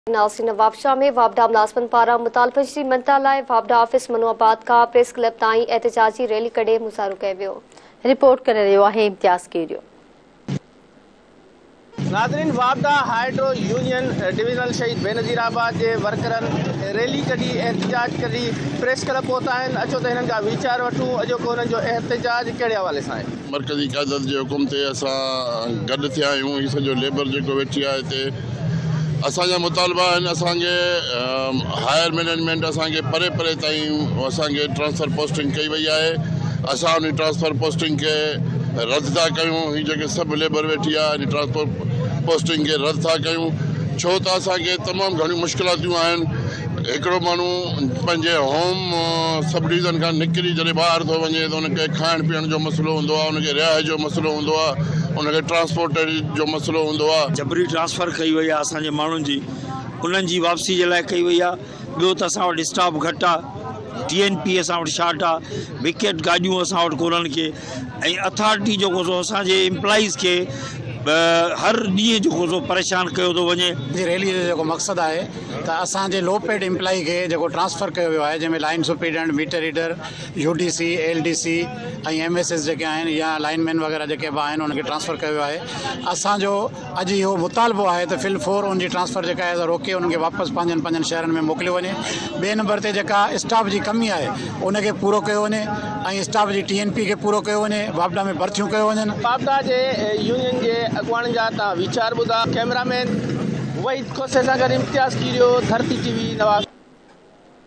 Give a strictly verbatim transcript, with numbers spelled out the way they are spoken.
नासिर नवाबशाह में वापडा मुलाज़िमन पारां मुतालबनि जी मनता लाइ वापडा ऑफिस मनोआबाद खां प्रेस क्लब ताईं एहतिजाजी रैली कढे मुज़ाहिरो कयो वियो। रिपोर्ट करे रहियो आहे इम्तियाज़ केरियो। नाज़रीन, वापडा हाइड्रो यूनियन डिविजनल शहीद बेनज़ीराबाद के वर्करनि रैली कढी एहतिजाज कढी प्रेस क्लब पहुता आहिनि। अचो त हिननि खां वीचार वठूं अॼोको हुननि जो एहतिजाज कहिड़े हवाले सां आहे। मरकज़ी क़यादत जे हुकुम ते असां गॾु थिया आहियूं। हीउ सॼो लेबर जेको वेठी आहे हिते असांजा मुतालबा आहिनि। असांखे हायर मैनेजमेंट असांखे परे परे ताईं असांखे ट्रांसफ़र पोस्टिंग कई वई आहे। असां उन ट्रांसफ़र पोस्टिंग खे रद्द था कयूं। हीअ जेके सभु लेबर वेठी आहे इन ट्रांसफ़र पोस्टिंग खे रद्द था कयूं, छो त असांखे तमामु घणियूं मुश्किलातूं आहिनि। हिकिड़ो माण्हू पंहिंजे होम सब डिवीज़न खां निकिरी जॾहिं ॿाहिरि थो वञे त उनखे खाइण पीअण जो मसइलो हूंदो आहे, उनखे रिहाइश जो मसइलो हूंदो आहे, उनखे ट्रांसपोर्ट जो मसइलो हूंदो आहे। जबरी ट्रांसफ़र कई वई आहे असांजे माण्हुनि जी, उन्हनि जी वापसी जे लाइ कई वई आहे। ॿियो त असां वटि स्टाफ घटि आहे, टी एन पी असां वटि शार्ट आहे, विकेट गाॾियूं असां वटि कोन्हनि के, ऐं अथॉरिटी जेको सो असांजे एम्प्लॉइज़ खे हर ॾींहुं जेको सो परेशान कयो थो वञे। रैली जो जेको मक़सदु आहे त असांजे लो पेड एम्प्लॉई खे जेको ट्रांसफ़र कयो वियो आहे, जंहिंमें line superintendent, meter reader, U D C, L D C ऐं एम एस एस जेके आहिनि या लाइनमैन वग़ैरह जेके बि आहिनि उनखे ट्रांसफ़र कयो वियो आहे। असांजो अॼु इहो मुतालबो आहे त फिल फोर उनजी ट्रांसफ़र जेका आहे रोके उनखे वापसि पंहिंजनि पंहिंजनि शहरनि में मोकिलियो वञे। ॿिए नंबर ते जेका स्टाफ जी कमी आहे उनखे पूरो कयो वञे ऐं स्टाफ जी टी एन पी खे पूरो कयो वञे। वापडा में भर्तियूं कयो वञनि। वापडा जे यूनियन जे अॻुवाणनि जा तव्हां वीचार ॿुधा। कैमरामैन वहीद खोसे सां गॾु इम्तियाज़ केरियो, धरती टीवी नवाज़।